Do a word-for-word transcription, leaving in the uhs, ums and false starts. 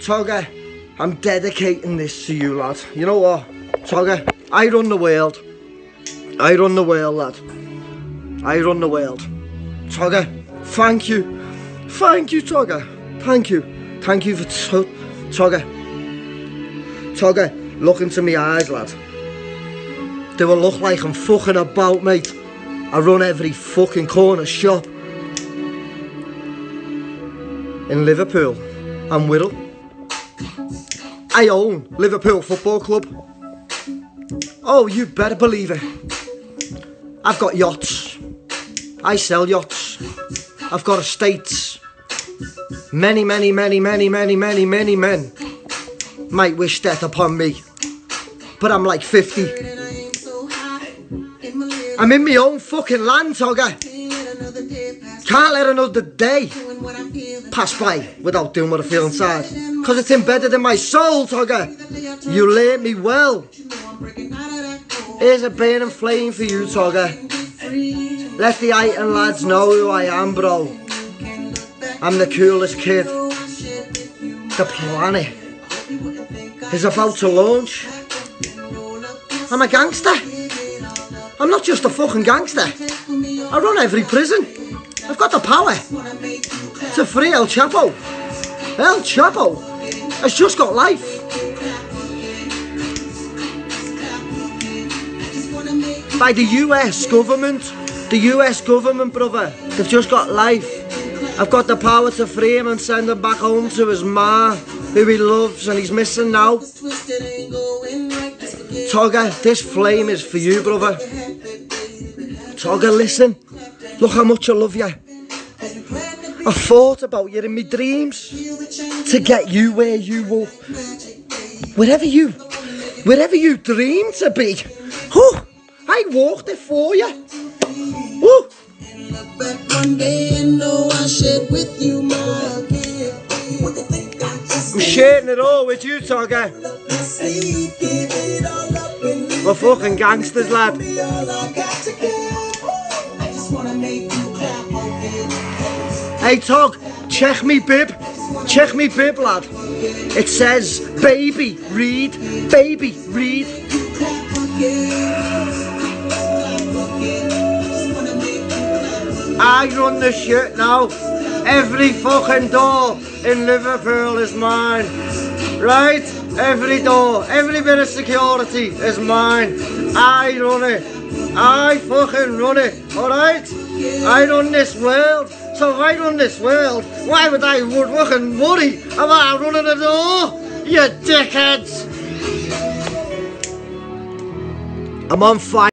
Togger, I'm dedicating this to you, lad. You know what, Togger? I run the world. I run the world, lad. I run the world. Togger, thank you. Thank you, Togger. Thank you. Thank you for to Togger. Togger, look into my eyes, lad. Do I look like I'm fucking about, mate? I run every fucking corner shop in Liverpool and Wirral. I own Liverpool Football Club. Oh, you better believe it. I've got yachts. I sell yachts. I've got estates. Many, many, many, many, many, many, many men might wish death upon me. But I'm like fifty. I'm in my own fucking land, Togger. Can't let another day pass by without doing what I feel inside. Cause it's embedded in my soul, Togger. You learnt me well. Here's a burning flame for you, Togger. Let the Iton lads know who I am, bro. I'm the coolest kid. The planet is about to launch. I'm a gangster. I'm not just a fucking gangster. I run every prison. I've got the power to free El Chapo. El Chapo has just got life. By the U S government. The U S government, brother. They've just got life. I've got the power to free him and send him back home to his ma, who he loves and he's missing now. Togger, this flame is for you, brother. Togger, listen. Look how much I love you. I thought about you in my dreams to get you where you will, wherever you, wherever you dream to be. Oh, I walked it for you. Woo. I'm sharing it all with you, Togger. We're fucking gangsters, lad. Hey, Tog, check me bib. Check me bib, lad. It says, baby, read, baby, read. I run the shit now. Every fucking door in Liverpool is mine. Right? Every door, every bit of security is mine. I run it. I fucking run it. Alright? I run this world. So if I run this world, why would I fucking worry about running a door? You dickheads! I'm on fire.